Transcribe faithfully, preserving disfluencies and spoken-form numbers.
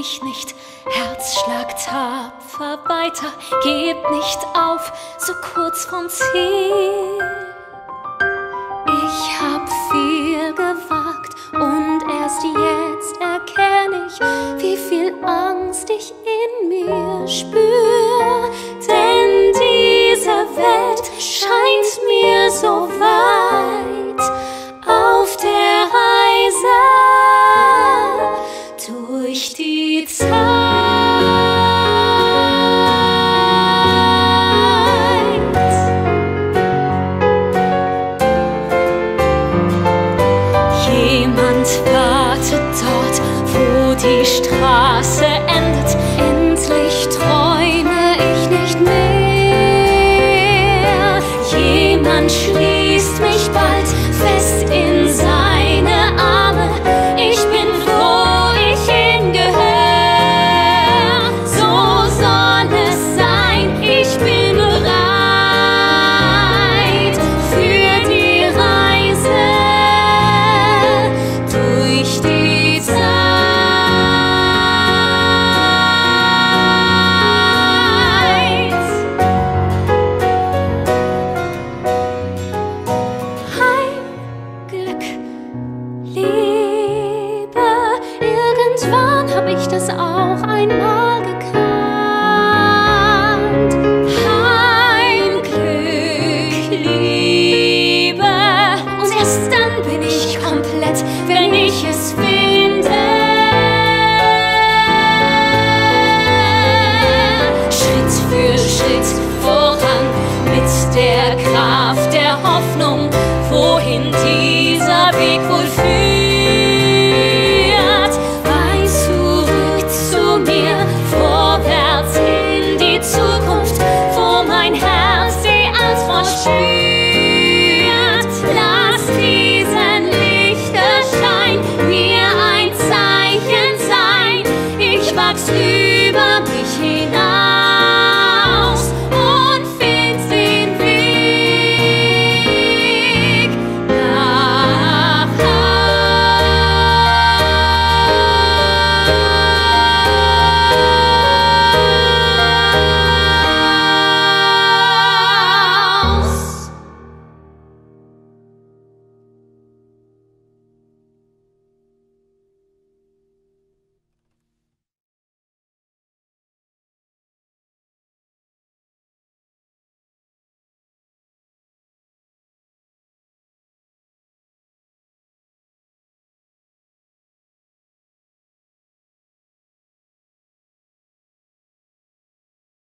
mich nicht. Herzschlag tapfer weiter, gebt nicht auf, so kurz vom Ziel. Ich hab viel gewagt und erst jetzt erkenn ich, wie viel Angst ich in mir spür. Denn diese Welt scheint mir so weit auf der Reise durch die Zeit. Jemand wartet dort, wo die Straße endet. Endlich träume ich nicht mehr. Jemand schließt mich bald fest in seine Arme. Ich bin wo ich hingehör. So soll es sein. Ich bin bereit für die Reise durch die Zeit. Heim, Glück, Liebe, irgendwann hab ich das auch einmal gekannt. Heim, Glück, Liebe, und erst dann bin ich komplett, wenn ich es finde. Schritt für Schritt voran mit der Kraft der Hoffnung, wohin dieser Weg wohl führt. Weit zurück zu mir, vorwärts in die Zukunft, wo mein Herz die Antwort spürt. Lass diesen Lichterschein mir ein Zeichen sein. Ich wachs